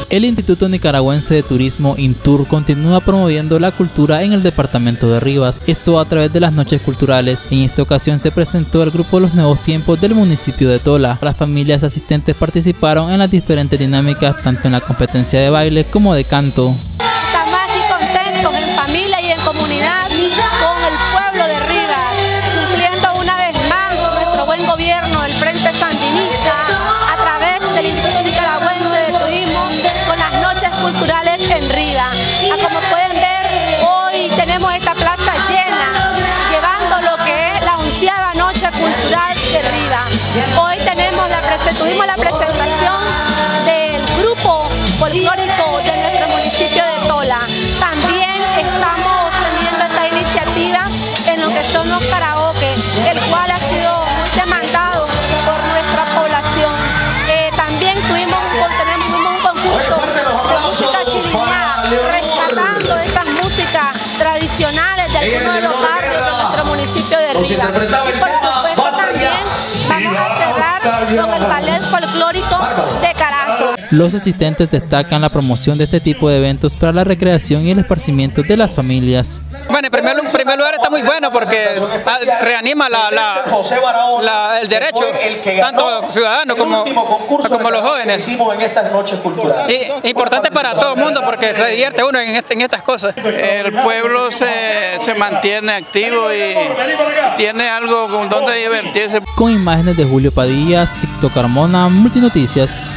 El Instituto Nicaragüense de Turismo INTUR continúa promoviendo la cultura en el departamento de Rivas, esto a través de las noches culturales. En esta ocasión se presentó el grupo Los Nuevos Tiempos del municipio de Tola. Las familias asistentes participaron en las diferentes dinámicas, tanto en la competencia de baile como de canto. Estamos aquí contentos en familia y en comunidad con el pueblo de Rivas, cumpliendo una vez más nuestro buen gobierno del Frente Sandinista a través del Instituto Nicaragüense de Turismo con las noches culturales en Rivas. Como pueden ver, hoy tenemos esta plaza llena, llevando lo que es la 11ª noche cultural de Rivas. Hoy tuvimos la presentación del grupo folclórico de nuestro municipio de Tola. También estamos teniendo esta iniciativa en lo que son los karaoke, el cual ha sido muy demandado por nuestra población. También tenemos un concurso de música chiriñá, rescatando esas músicas tradicionales de algunos de los barrios de nuestro municipio de Rivas. Y por supuesto también vamos a cerrar con el ballet folclórico de Carazo. Los asistentes destacan la promoción de este tipo de eventos para la recreación y el esparcimiento de las familias. Bueno, en primer lugar está muy bueno porque reanima el derecho, tanto ciudadanos como los jóvenes. Y importante para todo el mundo porque se divierte uno en estas cosas. El pueblo se mantiene activo y tiene algo con donde divertirse. Con imágenes de Julio Padilla, Sicto Carmona, Multinoticias.